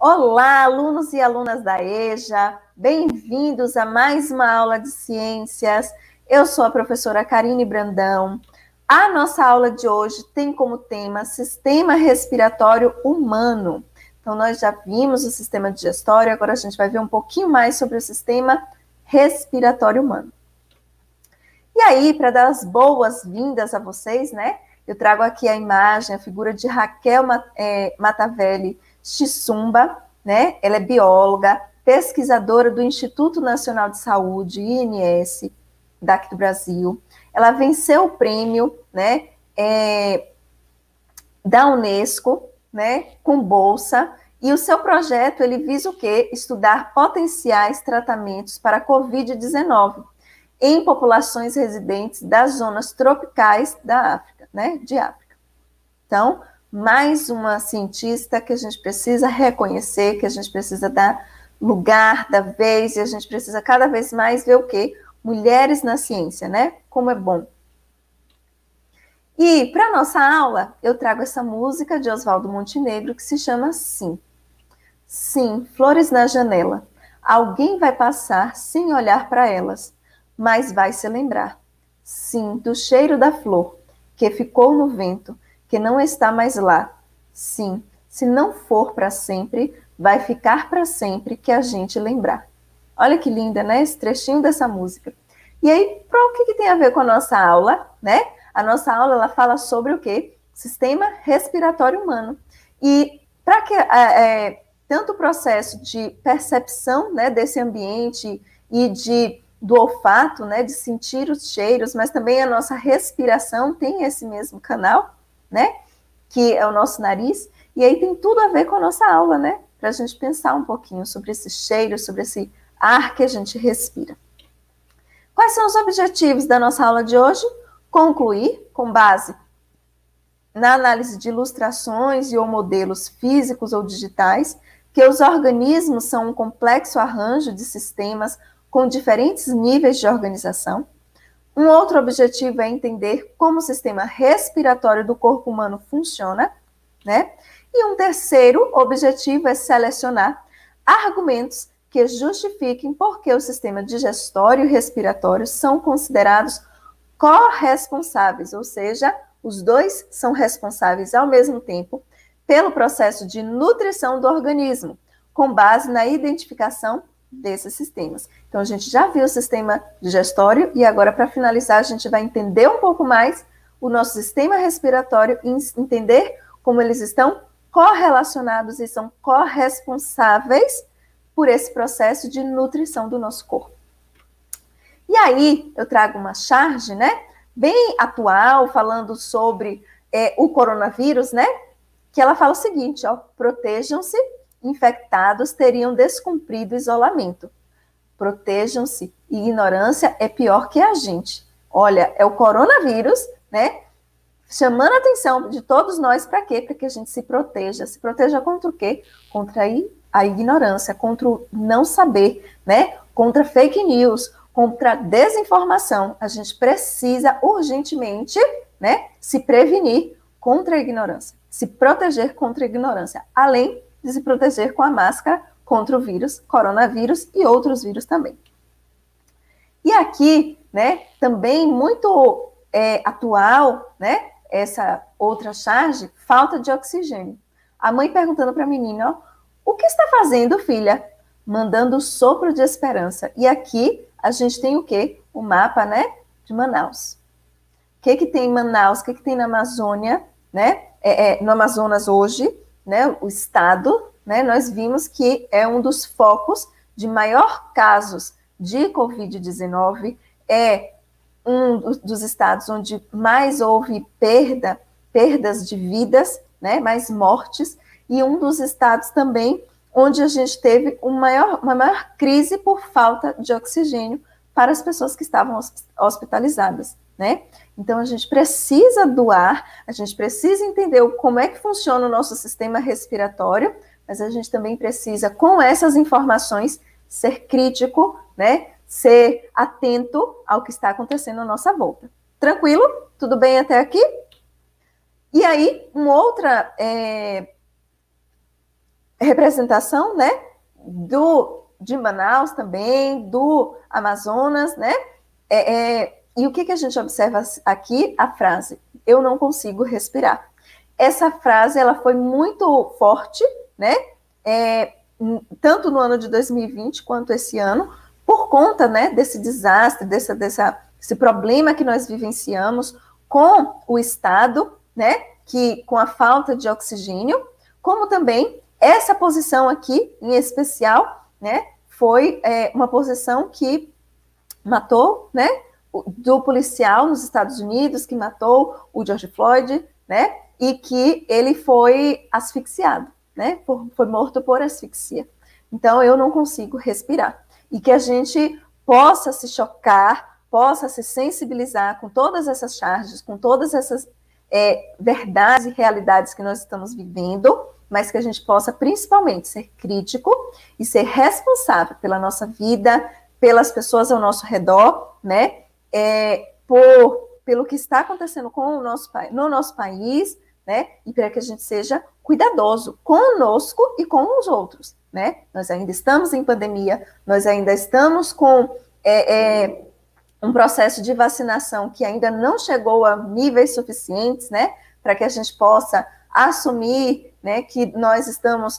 Olá, alunos e alunas da EJA, bem-vindos a mais uma aula de ciências. Eu sou a professora Karine Brandão. A nossa aula de hoje tem como tema Sistema Respiratório Humano. Então, nós já vimos o sistema digestório, agora a gente vai ver um pouquinho mais sobre o sistema respiratório humano. E aí, para dar as boas-vindas a vocês, né? Eu trago aqui a imagem, a figura de Raquel Matavelli Chissumba, né? Ela é bióloga, pesquisadora do Instituto Nacional de Saúde, INS, daqui do Brasil. Ela venceu o prêmio, né, da Unesco, né, com bolsa, e o seu projeto, ele visa o quê? Estudar potenciais tratamentos para a Covid-19 em populações residentes das zonas tropicais da África, né, de África. Então, mais uma cientista que a gente precisa reconhecer, que a gente precisa dar lugar da vez, e a gente precisa cada vez mais ver o quê? Mulheres na ciência, né? Como é bom. E para a nossa aula, eu trago essa música de Oswaldo Montenegro que se chama Sim. Sim, flores na janela. Alguém vai passar sem olhar para elas, mas vai se lembrar. Sim, do cheiro da flor, que ficou no vento, que não está mais lá. Sim, se não for para sempre, vai ficar para sempre que a gente lembrar. Olha que linda, né? Esse trechinho dessa música. E aí, o que tem a ver com a nossa aula, né? A nossa aula, ela fala sobre o quê? Sistema respiratório humano. E para que tanto o processo de percepção, né, desse ambiente e do olfato, né, de sentir os cheiros, mas também a nossa respiração tem esse mesmo canal, né, que é o nosso nariz, e aí tem tudo a ver com a nossa aula, né, para a gente pensar um pouquinho sobre esse cheiro, sobre esse ar que a gente respira. Quais são os objetivos da nossa aula de hoje? Concluir, com base na análise de ilustrações e ou modelos físicos ou digitais, que os organismos são um complexo arranjo de sistemas com diferentes níveis de organização. Um outro objetivo é entender como o sistema respiratório do corpo humano funciona, né? E um terceiro objetivo é selecionar argumentos que justifiquem por que o sistema digestório e respiratório são considerados corresponsáveis, ou seja, os dois são responsáveis ao mesmo tempo pelo processo de nutrição do organismo, com base na identificação desses sistemas. Então, a gente já viu o sistema digestório e agora, para finalizar, a gente vai entender um pouco mais o nosso sistema respiratório e entender como eles estão correlacionados e são corresponsáveis por esse processo de nutrição do nosso corpo. E aí, eu trago uma charge, né, bem atual, falando sobre o coronavírus, né, que ela fala o seguinte, ó, protejam-se, infectados teriam descumprido o isolamento. Protejam-se, ignorância é pior que a gente. Olha, é o coronavírus, né, chamando a atenção de todos nós para quê? Para que a gente se proteja. Se proteja contra o quê? Contra a ignorância, contra o não saber, né, contra fake news, contra a desinformação. A gente precisa urgentemente, né, se prevenir contra a ignorância, se proteger contra a ignorância, além de se proteger com a máscara contra o vírus, coronavírus e outros vírus também. E aqui, né, também muito atual, né, essa outra charge, falta de oxigênio. A mãe perguntando para a menina, ó, o que está fazendo, filha? Mandando sopro de esperança. E aqui a gente tem o quê? O mapa, né, de Manaus. O que tem em Manaus? O que tem na Amazônia, né? No Amazonas hoje, né, o estado, né, nós vimos que é um dos focos de maior casos de Covid-19, é um dos estados onde mais houve perdas de vidas, né, mais mortes, e um dos estados também onde a gente teve uma maior crise por falta de oxigênio para as pessoas que estavam hospitalizadas, né? Então, a gente precisa doar, a gente precisa entender como é que funciona o nosso sistema respiratório, mas a gente também precisa, com essas informações, ser crítico, né? Ser atento ao que está acontecendo à nossa volta. Tranquilo? Tudo bem até aqui? E aí, uma outra representação, né, de Manaus também, do Amazonas, né, e o que a gente observa aqui? A frase, eu não consigo respirar. Essa frase, ela foi muito forte, né, tanto no ano de 2020 quanto esse ano, por conta, né, desse desastre, desse problema que nós vivenciamos com o Estado, né, que com a falta de oxigênio, como também essa posição aqui, em especial, né, foi uma posição que matou, né, do policial nos Estados Unidos, que matou o George Floyd, né, e que ele foi asfixiado, né, foi morto por asfixia. Então, eu não consigo respirar. E que a gente possa se chocar, possa se sensibilizar com todas essas charges, com todas essas verdades e realidades que nós estamos vivendo, mas que a gente possa principalmente ser crítico e ser responsável pela nossa vida, pelas pessoas ao nosso redor, né? Pelo que está acontecendo no nosso país, né? E para que a gente seja cuidadoso conosco e com os outros, né? Nós ainda estamos em pandemia, nós ainda estamos com um processo de vacinação que ainda não chegou a níveis suficientes, né? Para que a gente possa assumir, né, que nós estamos,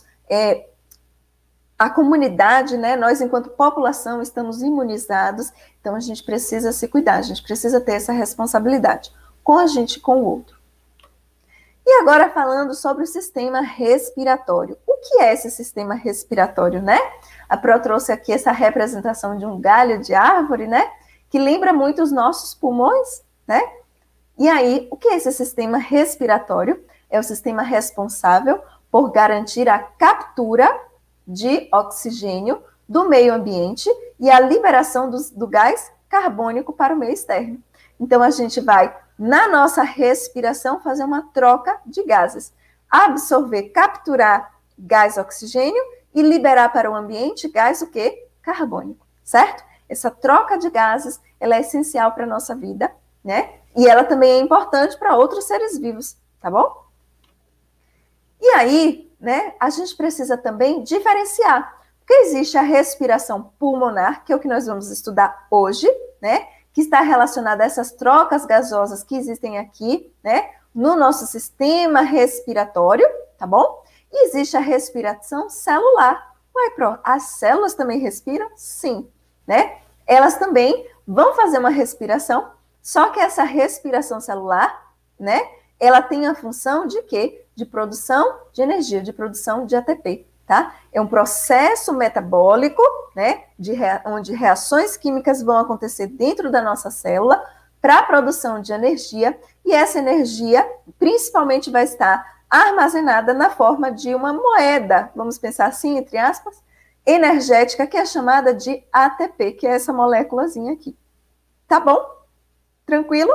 a comunidade, né, nós enquanto população estamos imunizados, então a gente precisa se cuidar, a gente precisa ter essa responsabilidade com a gente e com o outro. E agora falando sobre o sistema respiratório. O que é esse sistema respiratório, né? A Pro trouxe aqui essa representação de um galho de árvore, né, que lembra muito os nossos pulmões, né? E aí, o que é esse sistema respiratório? É o sistema responsável por garantir a captura de oxigênio do meio ambiente e a liberação do gás carbônico para o meio externo. Então, a gente vai, na nossa respiração, fazer uma troca de gases. Absorver, capturar gás oxigênio e liberar para o ambiente gás o quê? Carbônico, certo? Essa troca de gases, ela é essencial para a nossa vida, né? E ela também é importante para outros seres vivos, tá bom? E aí, né, a gente precisa também diferenciar, porque existe a respiração pulmonar, que é o que nós vamos estudar hoje, né, que está relacionada a essas trocas gasosas que existem aqui, né, no nosso sistema respiratório, tá bom? E existe a respiração celular. Ué, Pro, as células também respiram? Sim, né? Elas também vão fazer uma respiração, só que essa respiração celular, né, ela tem a função de quê? De produção de energia, de produção de ATP, tá? É um processo metabólico, né, onde reações químicas vão acontecer dentro da nossa célula para a produção de energia, e essa energia principalmente vai estar armazenada na forma de uma moeda, vamos pensar assim, entre aspas, energética, que é chamada de ATP, que é essa moléculazinha aqui. Tá bom? Tranquilo?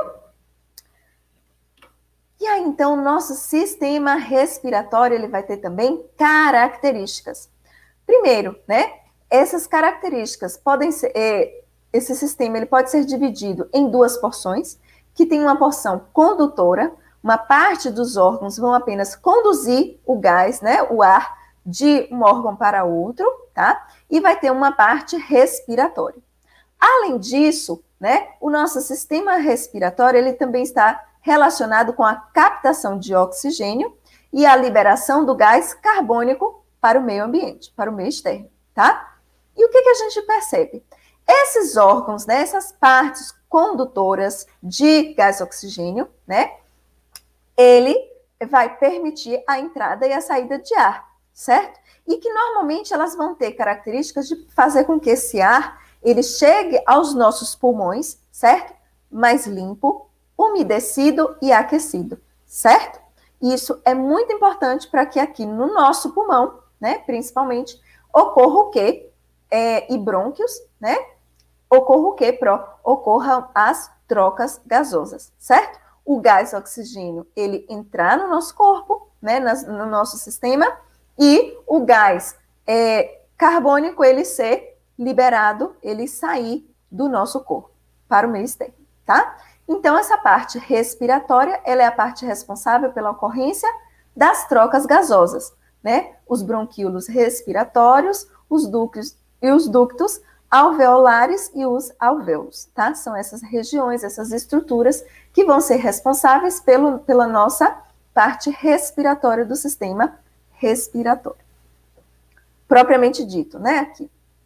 E aí, então, o nosso sistema respiratório, ele vai ter também características. Primeiro, né, essas características podem ser, esse sistema, ele pode ser dividido em duas porções, que tem uma porção condutora, uma parte dos órgãos vão apenas conduzir o gás, né, o ar, de um órgão para outro, tá? E vai ter uma parte respiratória. Além disso, né, o nosso sistema respiratório, ele também está relacionado com a captação de oxigênio e a liberação do gás carbônico para o meio ambiente, para o meio externo, tá? E o que a gente percebe? Esses órgãos, né, essas partes condutoras de gás oxigênio, né, ele vai permitir a entrada e a saída de ar, certo? E que normalmente elas vão ter características de fazer com que esse ar ele chegue aos nossos pulmões, certo? Mais limpo, umedecido e aquecido, certo? Isso é muito importante para que aqui no nosso pulmão, né, principalmente, ocorra o quê? E brônquios, né? Ocorra o quê, Pro? Ocorram as trocas gasosas, certo? O gás oxigênio, ele entrar no nosso corpo, né, no nosso sistema, e o gás carbônico, ele ser liberado, ele sair do nosso corpo para o meio externo, tá? Então, essa parte respiratória, ela é a parte responsável pela ocorrência das trocas gasosas. né? Os bronquíolos respiratórios, os ductos alveolares e os alvéolos, tá? São essas regiões, essas estruturas que vão ser responsáveis pela nossa parte respiratória do sistema respiratório. Propriamente dito, né? Aqui.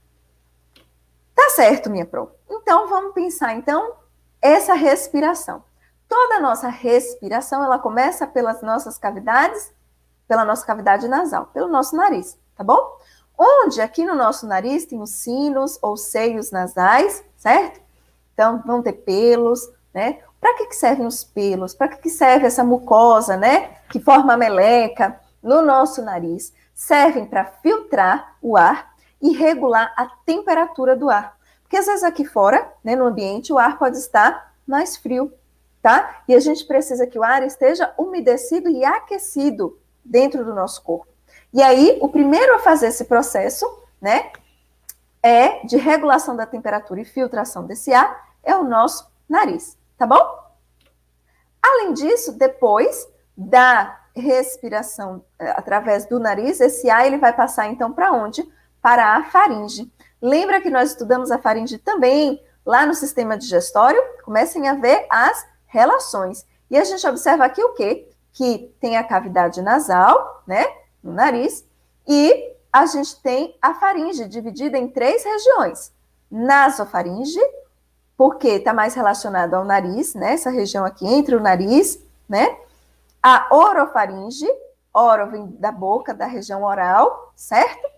Tá certo, minha pro. Então, vamos pensar, então, essa respiração. Toda a nossa respiração, ela começa pelas nossas cavidades, pela nossa cavidade nasal, pelo nosso nariz, tá bom? Onde aqui no nosso nariz tem os sinos ou seios nasais, certo? Então, vão ter pelos, né? Para que servem os pelos? Para que serve essa mucosa, né? Que forma a meleca no nosso nariz? Servem para filtrar o ar e regular a temperatura do ar. Porque às vezes aqui fora, né, no ambiente, o ar pode estar mais frio, tá? E a gente precisa que o ar esteja umedecido e aquecido dentro do nosso corpo. E aí, o primeiro a fazer esse processo, né, de regulação da temperatura e filtração desse ar, é o nosso nariz, tá bom? Além disso, depois da respiração através do nariz, esse ar ele vai passar então para onde? Para a faringe. Lembra que nós estudamos a faringe também lá no sistema digestório? Comecem a ver as relações. E a gente observa aqui o quê? Que tem a cavidade nasal, né, no nariz, e a gente tem a faringe dividida em 3 regiões. Nasofaringe, porque está mais relacionado ao nariz, né, essa região aqui entre o nariz, né, a orofaringe, oro vem da boca, da região oral, certo?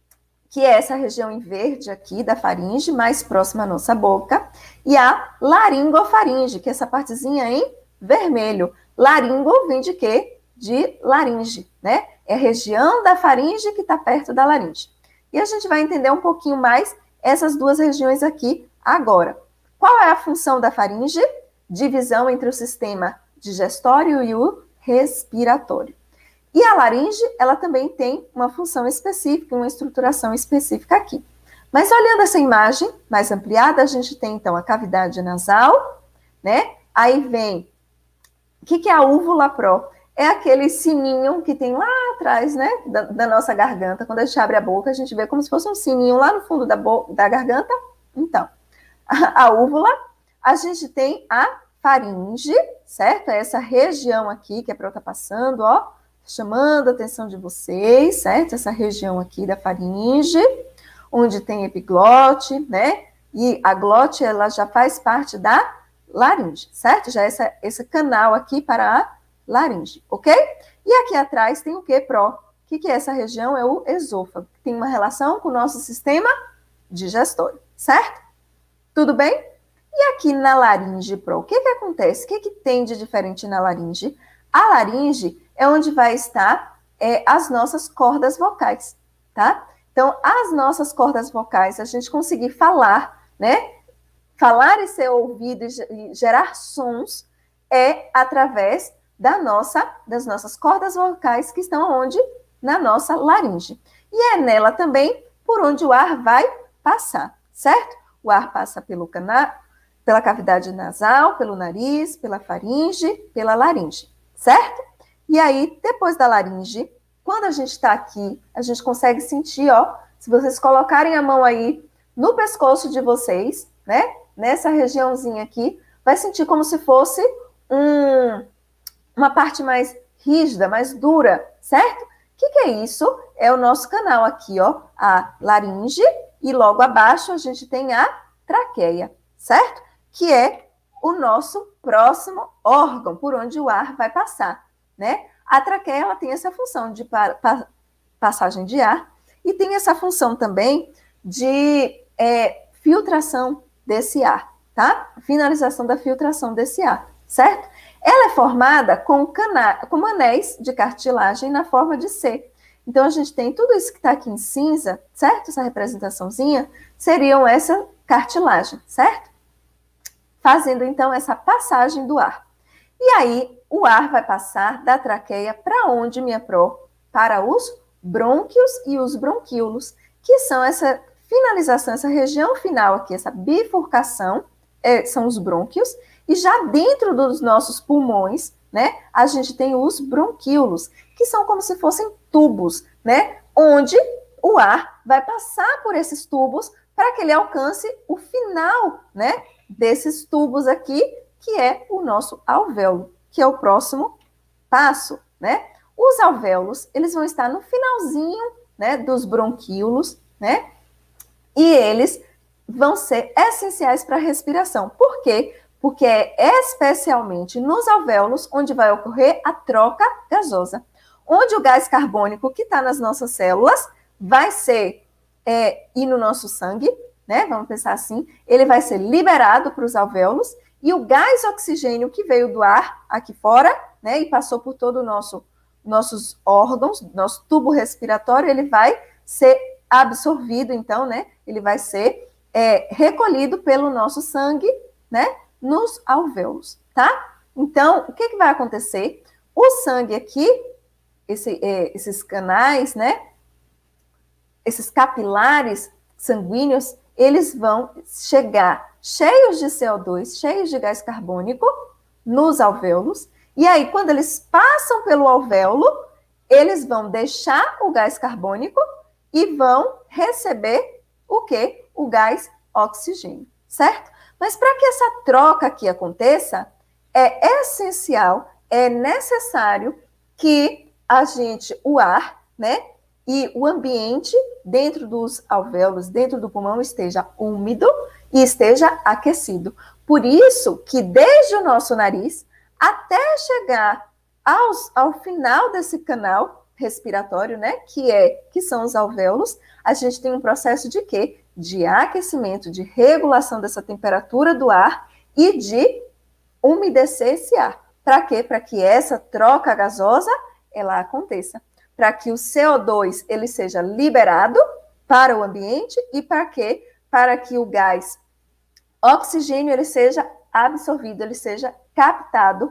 Que é essa região em verde aqui da faringe, mais próxima à nossa boca, e a laringofaringe, que é essa partezinha em vermelho. Laringo vem de quê? De laringe, né? É a região da faringe que está perto da laringe. E a gente vai entender um pouquinho mais essas 2 regiões aqui agora. Qual é a função da faringe? Divisão entre o sistema digestório e o respiratório. E a laringe, ela também tem uma função específica, uma estruturação específica aqui. Mas olhando essa imagem mais ampliada, a gente tem então a cavidade nasal, né? Aí vem, o que é a úvula pro? É aquele sininho que tem lá atrás, né, da nossa garganta. Quando a gente abre a boca, a gente vê como se fosse um sininho lá no fundo da garganta. Então, a úvula, a gente tem a faringe, certo? É essa região aqui que é para eu estar passando, ó, chamando a atenção de vocês, certo? Essa região aqui da faringe, onde tem epiglote, né? E a glote, ela já faz parte da laringe, certo? Já é esse canal aqui para a laringe, ok? E aqui atrás tem o que, pro? O que é essa região? É o esôfago, que tem uma relação com o nosso sistema digestório, certo? Tudo bem? E aqui na laringe, pro, o que acontece? O que tem de diferente na laringe? A laringe é onde vai estar as nossas cordas vocais, tá? Então, as nossas cordas vocais, a gente conseguir falar, né? Falar e ser ouvido e gerar sons é através das nossas cordas vocais que estão onde? Na nossa laringe. E é nela também por onde o ar vai passar, certo? O ar passa pela cavidade nasal, pelo nariz, pela faringe, pela laringe, certo? E aí, depois da laringe, quando a gente está aqui, a gente consegue sentir, ó, se vocês colocarem a mão aí no pescoço de vocês, né? Nessa regiãozinha aqui, vai sentir como se fosse uma parte mais rígida, mais dura, certo? O que é isso? É o nosso canal aqui, ó, a laringe, e logo abaixo a gente tem a traqueia, certo? Que é o nosso próximo órgão, por onde o ar vai passar, né? A traqueia, ela tem essa função de passagem de ar e tem essa função também de filtração desse ar, tá? Finalização da filtração desse ar, certo? Ela é formada com anéis de cartilagem na forma de C. Então, a gente tem tudo isso que está aqui em cinza, certo? Essa representaçãozinha, seriam essa cartilagem, certo? Fazendo, então, essa passagem do ar. E aí, o ar vai passar da traqueia para onde, minha pro? Para os brônquios e os bronquíolos, que são essa finalização, essa região final aqui, essa bifurcação, são os brônquios, e já dentro dos nossos pulmões, né, a gente tem os bronquíolos, que são como se fossem tubos, né? Onde o ar vai passar por esses tubos para que ele alcance o final, né? Desses tubos aqui, que é o nosso alvéolo, que é o próximo passo, né? Os alvéolos, eles vão estar no finalzinho, né, dos bronquíolos, né? E eles vão ser essenciais para a respiração. Por quê? Porque é especialmente nos alvéolos onde vai ocorrer a troca gasosa, onde o gás carbônico que está nas nossas células vai ser, e no nosso sangue, né? Vamos pensar assim, ele vai ser liberado para os alvéolos e o gás oxigênio que veio do ar aqui fora, né? E passou por todo o nossos órgãos, nosso tubo respiratório, ele vai ser absorvido, então, né? Ele vai ser recolhido pelo nosso sangue, né? Nos alvéolos, tá? Então, o que vai acontecer? O sangue aqui, esses canais, né? Esses capilares sanguíneos, eles vão chegar cheios de CO2, cheios de gás carbônico nos alvéolos, e aí, quando eles passam pelo alvéolo, eles vão deixar o gás carbônico e vão receber o quê? O gás oxigênio, certo? Mas para que essa troca aqui aconteça, é essencial, é necessário que o ar, né, e o ambiente dentro dos alvéolos, dentro do pulmão, esteja úmido e esteja aquecido. Por isso que desde o nosso nariz até chegar ao final desse canal respiratório, né, que são os alvéolos, a gente tem um processo de quê? De aquecimento, de regulação dessa temperatura do ar e de umedecer esse ar. Para quê? Para que essa troca gasosa ela aconteça. Para que o CO2 ele seja liberado para o ambiente e para quê? Para que o gás oxigênio ele seja absorvido, ele seja captado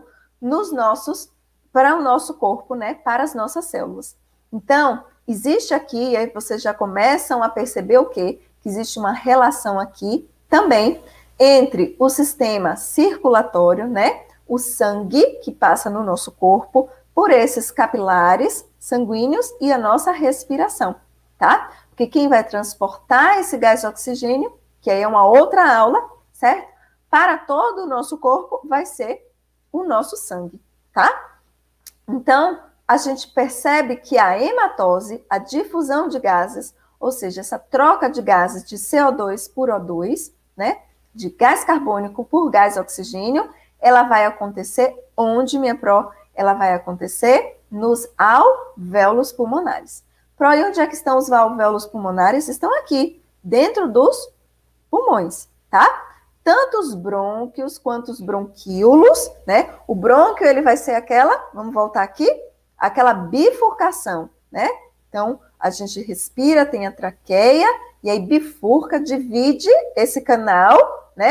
para o nosso corpo, né? Para as nossas células. Então, existe aqui, e aí vocês já começam a perceber o quê? Que existe uma relação aqui também entre o sistema circulatório, né? O sangue que passa no nosso corpo, por esses capilares sanguíneos e a nossa respiração, tá? Porque quem vai transportar esse gás oxigênio, que aí é uma outra aula, certo? Para todo o nosso corpo vai ser o nosso sangue, tá? Então, a gente percebe que a hematose, a difusão de gases, ou seja, essa troca de gases de CO2 por O2, né? De gás carbônico por gás oxigênio, ela vai acontecer onde, minha pró? Ela vai acontecer nos alvéolos pulmonares. Pró, e onde é que estão os alvéolos pulmonares? Estão aqui, dentro dos pulmões, tá? Tanto os brônquios quanto os bronquíolos, né? O brônquio, ele vai ser vamos voltar aqui, aquela bifurcação, né? Então, a gente respira, tem a traqueia, e aí bifurca, divide esse canal, né?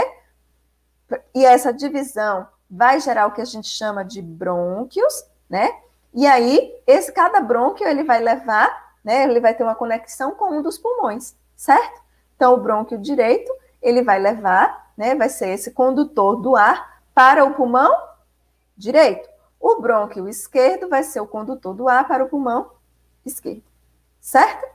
E essa divisão vai gerar o que a gente chama de brônquios, né? E aí, cada brônquio, ele vai levar, né? Ele vai ter uma conexão com um dos pulmões, certo? Então, o brônquio direito, ele vai levar, né? Vai ser esse condutor do ar para o pulmão direito. O brônquio esquerdo vai ser o condutor do ar para o pulmão esquerdo, certo?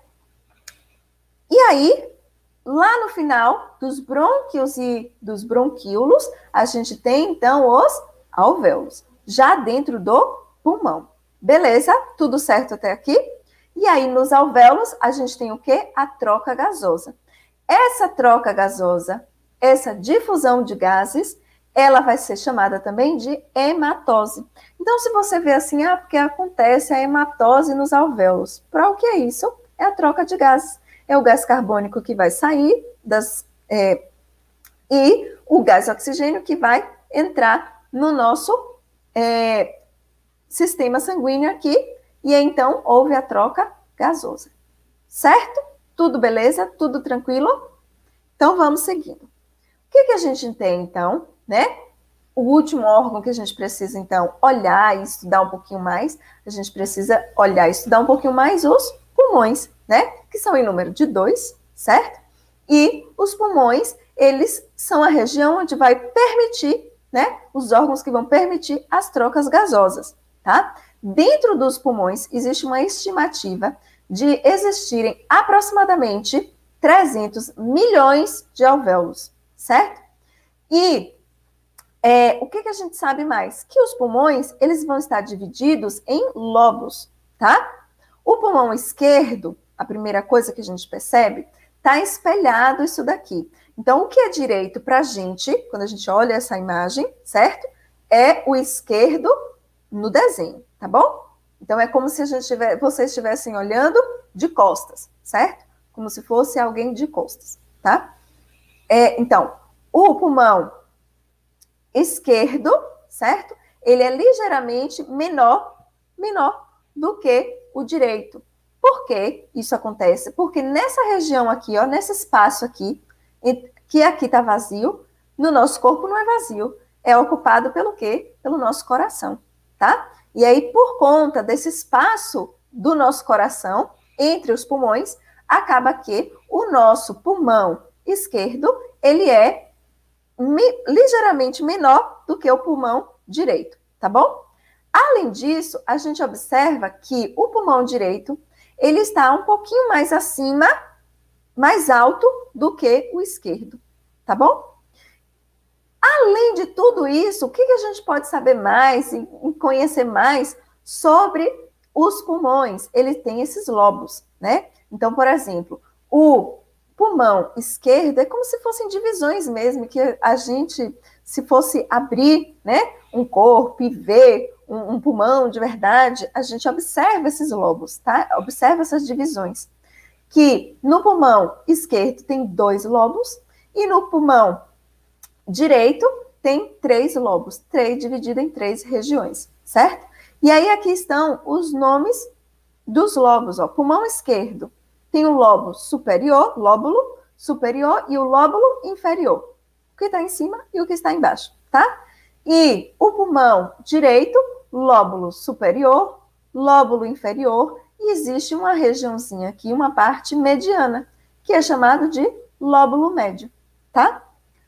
E aí, lá no final dos brônquios e dos bronquíolos, a gente tem, então, os alvéolos, já dentro do pulmão. Beleza? Tudo certo até aqui? E aí, nos alvéolos, a gente tem o quê? A troca gasosa. Essa troca gasosa, essa difusão de gases, ela vai ser chamada também de hematose. Então, se você vê assim, porque acontece a hematose nos alvéolos. Para o que é isso? É a troca de gases. É o gás carbônico que vai sair e o gás oxigênio que vai entrar no nosso sistema sanguíneo aqui, e então houve a troca gasosa. Certo? Tudo beleza? Tudo tranquilo? Então, vamos seguindo. O que a gente tem, então, né? O último órgão que a gente precisa, então, olhar e estudar um pouquinho mais, a gente precisa olhar e estudar um pouquinho mais os pulmões, né? Que são em número de 2, certo? E os pulmões, eles são a região onde vai permitir, né? Os órgãos que vão permitir as trocas gasosas, tá? Dentro dos pulmões, existe uma estimativa de existirem aproximadamente 300 milhões de alvéolos, certo? E o que a gente sabe mais? Que os pulmões, eles vão estar divididos em lobos, tá? O pulmão esquerdo, a primeira coisa que a gente percebe, está espelhado isso daqui. Então, o que é direito para a gente, quando a gente olha essa imagem, certo? É o esquerdo no desenho, tá bom? Então, é como se vocês estivessem olhando de costas, certo? Como se fosse alguém de costas, tá? Então, o pulmão esquerdo, certo? Ele é ligeiramente menor do que o direito. Por que isso acontece? Porque nessa região aqui, ó, nesse espaço aqui, que aqui está vazio, no nosso corpo não é vazio. É ocupado pelo quê? Pelo nosso coração, tá? E aí, por conta desse espaço do nosso coração, entre os pulmões, acaba que o nosso pulmão esquerdo, ele é ligeiramente menor do que o pulmão direito, tá bom? Além disso, a gente observa que o pulmão direito, ele está um pouquinho mais acima, mais alto do que o esquerdo, tá bom? Além de tudo isso, o que a gente pode saber mais e conhecer mais sobre os pulmões? Ele tem esses lobos, né? Então, por exemplo, o pulmão esquerdo é como se fossem divisões mesmo, que a gente, se fosse abrir, né, um corpo e ver um pulmão de verdade, a gente observa esses lobos, tá? Observa essas divisões. Que no pulmão esquerdo tem 2 lobos e no pulmão direito tem 3 lobos, dividido em 3 regiões, certo? E aí aqui estão os nomes dos lobos, ó. Pulmão esquerdo tem o lóbulo superior e o lóbulo inferior. O que está em cima e o que está embaixo, tá? E o pulmão direito, lóbulo superior, lóbulo inferior, e existe uma regiãozinha aqui, uma parte mediana, que é chamado de lóbulo médio, tá?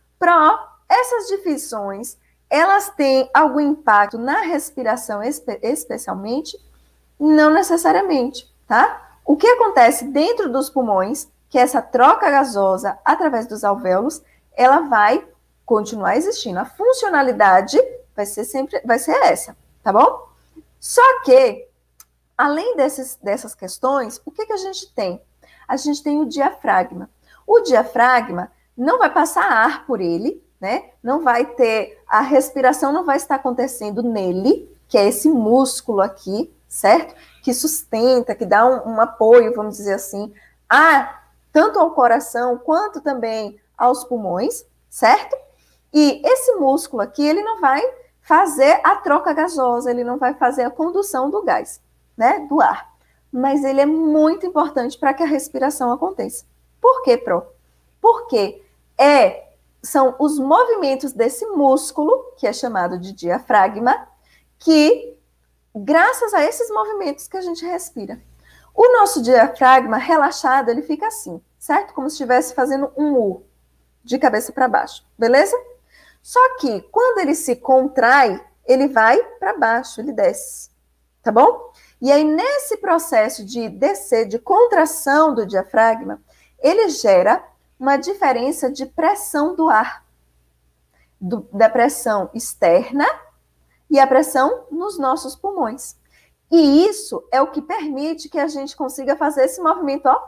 Essas divisões, elas têm algum impacto na respiração especialmente? Não necessariamente, tá? O que acontece dentro dos pulmões, que essa troca gasosa através dos alvéolos, ela vai continuar existindo. A funcionalidade vai ser essa, tá bom? Só que, além dessas questões, o que a gente tem? A gente tem o diafragma. O diafragma não vai passar ar por ele, né? Não vai ter, a respiração não vai estar acontecendo nele, que é esse músculo aqui, certo? Que sustenta, que dá um apoio, vamos dizer assim, tanto ao coração quanto também aos pulmões, certo? E esse músculo aqui, ele não vai fazer a troca gasosa, ele não vai fazer a condução do gás, né, do ar. Mas ele é muito importante para que a respiração aconteça. Por quê, Pro? Porque são os movimentos desse músculo, que é chamado de diafragma, que, graças a esses movimentos que a gente respira. O nosso diafragma relaxado, ele fica assim, certo? Como se estivesse fazendo um U, de cabeça para baixo, beleza? Só que, quando ele se contrai, ele vai para baixo, ele desce, tá bom? E aí, nesse processo de descer, de contração do diafragma, ele gera uma diferença de pressão do ar, da pressão externa e a pressão nos nossos pulmões. E isso é o que permite que a gente consiga fazer esse movimento, ó,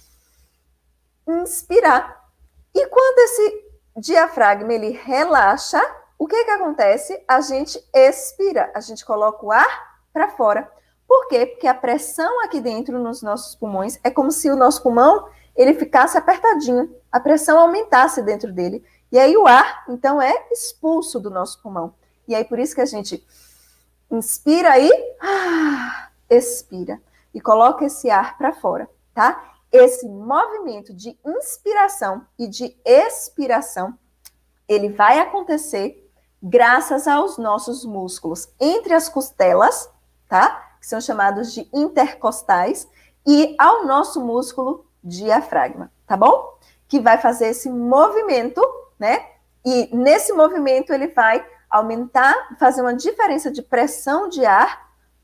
inspirar. E quando esse diafragma ele relaxa, o que acontece? A gente expira, a gente coloca o ar para fora. Por quê? Porque a pressão aqui dentro nos nossos pulmões é como se o nosso pulmão ele ficasse apertadinho, a pressão aumentasse dentro dele. E aí o ar, então, é expulso do nosso pulmão. E aí por isso que a gente inspira e expira. E coloca esse ar para fora, tá? Esse movimento de inspiração e de expiração, ele vai acontecer graças aos nossos músculos entre as costelas, tá? Que são chamados de intercostais, e ao nosso músculo diafragma, tá bom? Que vai fazer esse movimento, né? E nesse movimento ele vai aumentar, fazer uma diferença de pressão de ar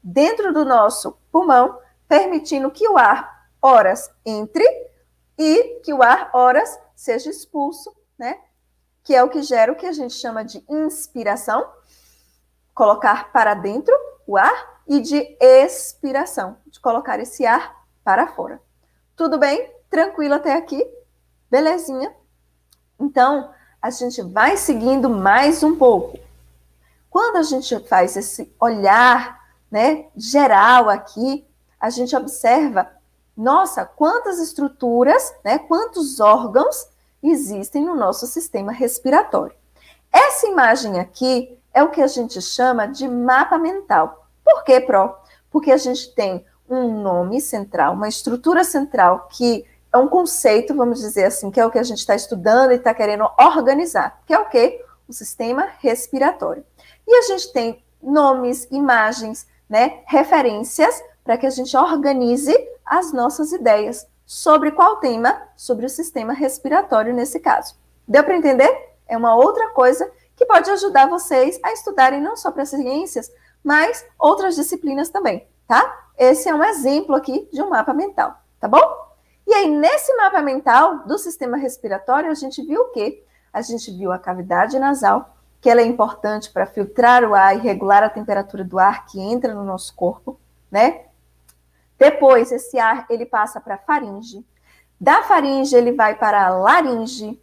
dentro do nosso pulmão, permitindo que o ar, horas, entre e que o ar, horas, seja expulso, né? Que é o que gera o que a gente chama de inspiração, colocar para dentro o ar, e de expiração, de colocar esse ar para fora. Tudo bem? Tranquilo até aqui? Belezinha? Então, a gente vai seguindo mais um pouco. Quando a gente faz esse olhar, né, geral aqui, a gente observa, nossa, quantas estruturas, né, quantos órgãos existem no nosso sistema respiratório. Essa imagem aqui é o que a gente chama de mapa mental. Por quê, Pro? Porque a gente tem um nome central, uma estrutura central que é um conceito, vamos dizer assim, que é o que a gente está estudando e está querendo organizar, que é o quê? O sistema respiratório. E a gente tem nomes, imagens, né, referências para que a gente organize as nossas ideias. Sobre qual tema? Sobre o sistema respiratório nesse caso. Deu para entender? É uma outra coisa que pode ajudar vocês a estudarem não só para ciências, mas outras disciplinas também, tá? Esse é um exemplo aqui de um mapa mental, tá bom? E aí, nesse mapa mental do sistema respiratório, a gente viu o quê? A gente viu a cavidade nasal, que ela é importante para filtrar o ar e regular a temperatura do ar que entra no nosso corpo, né? Depois, esse ar, ele passa para a faringe. Da faringe, ele vai para a laringe.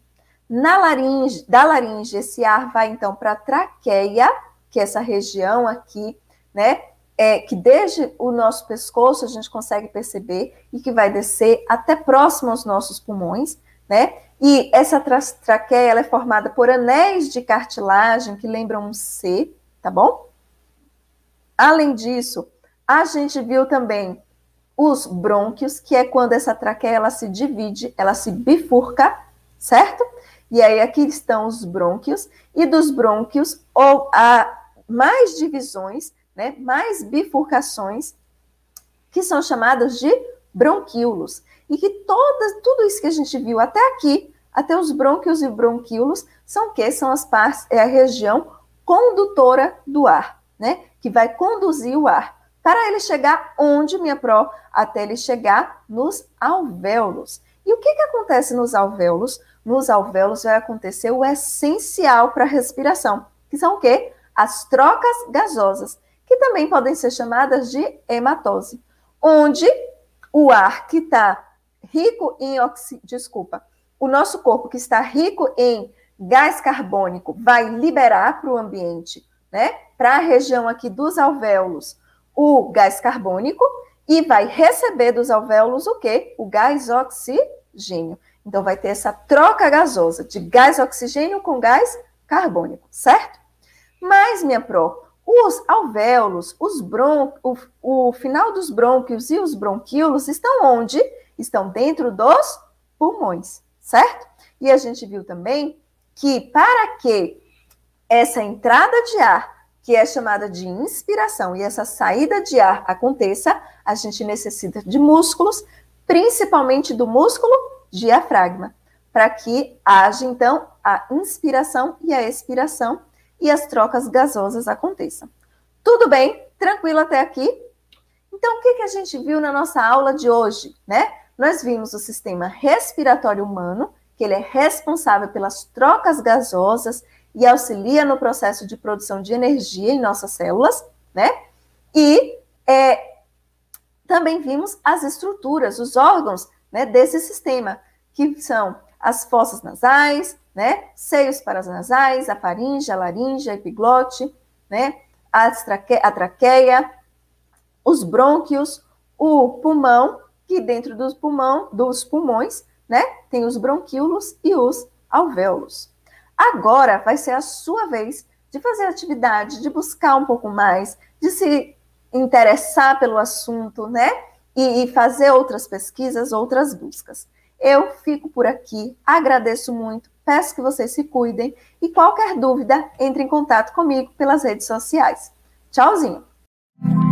Da laringe, esse ar vai, então, para a traqueia, que é essa região aqui, né? Que desde o nosso pescoço a gente consegue perceber e que vai descer até próximo aos nossos pulmões, né? E essa traqueia, ela é formada por anéis de cartilagem que lembram um C, tá bom? Além disso, a gente viu também os brônquios, que é quando essa traqueia ela se divide, ela se bifurca, certo? E aí aqui estão os brônquios, e dos brônquios ou há mais divisões, né, mais bifurcações, que são chamadas de bronquíolos. E que tudo isso que a gente viu até aqui, até os brônquios e bronquíolos, são o quê? São as partes, é a região condutora do ar, né? Que vai conduzir o ar. Para ele chegar onde, minha Pro? Até ele chegar nos alvéolos. E o que acontece nos alvéolos? Nos alvéolos vai acontecer o essencial para a respiração, que são o quê? As trocas gasosas, que também podem ser chamadas de hematose, onde o ar que está rico em o nosso corpo que está rico em gás carbônico vai liberar para o ambiente, né? Para a região aqui dos alvéolos, o gás carbônico, e vai receber dos alvéolos o quê? O gás oxigênio. Então, vai ter essa troca gasosa de gás oxigênio com gás carbônico, certo? Mas, minha Pro, os alvéolos, o final dos brônquios e os bronquíolos estão onde? Estão dentro dos pulmões, certo? E a gente viu também que para que essa entrada de ar, que é chamada de inspiração, e essa saída de ar aconteça, a gente necessita de músculos, principalmente do músculo diafragma, para que haja, então, a inspiração e a expiração e as trocas gasosas aconteçam. Tudo bem? Tranquilo até aqui? Então, o que a gente viu na nossa aula de hoje, né? Nós vimos o sistema respiratório humano, que ele é responsável pelas trocas gasosas e auxilia no processo de produção de energia em nossas células, né? E também vimos as estruturas, os órgãos, né, desse sistema, que são as fossas nasais, né, seios paranasais, a faringe, a laringe, a epiglote, né, a traqueia, os brônquios, o pulmão, que dentro dos pulmões, né, tem os bronquíolos e os alvéolos. Agora vai ser a sua vez de fazer atividade, de buscar um pouco mais, de se interessar pelo assunto, né? E fazer outras pesquisas, outras buscas. Eu fico por aqui, agradeço muito, peço que vocês se cuidem e qualquer dúvida, entre em contato comigo pelas redes sociais. Tchauzinho!